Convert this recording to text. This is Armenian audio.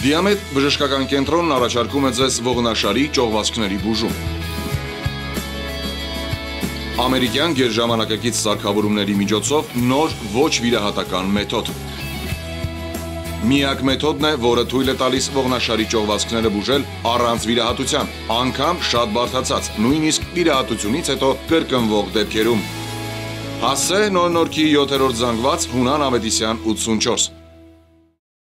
Դիամետ բժշկական կենտրոնն առաջարկում է ձեզ ողնաշարի ճողվածքների բուժում։ Ամերիկյան գերժամանակակից սարքավորումների միջոցով նոր ոչ վիրահատական մեթոդ։ Միակ մեթոդն է, որը թույլ է տալիս ողնաշարի ճողվածքները բուժել առանց վիրահատության, անգամ շատ բարդացած, նույնիսկ վիրահատությունից հետո կրկնվող դեպքերում։ Հասե նոր նորքի 7-րդ զանգված Հունան Ավետիսյան 84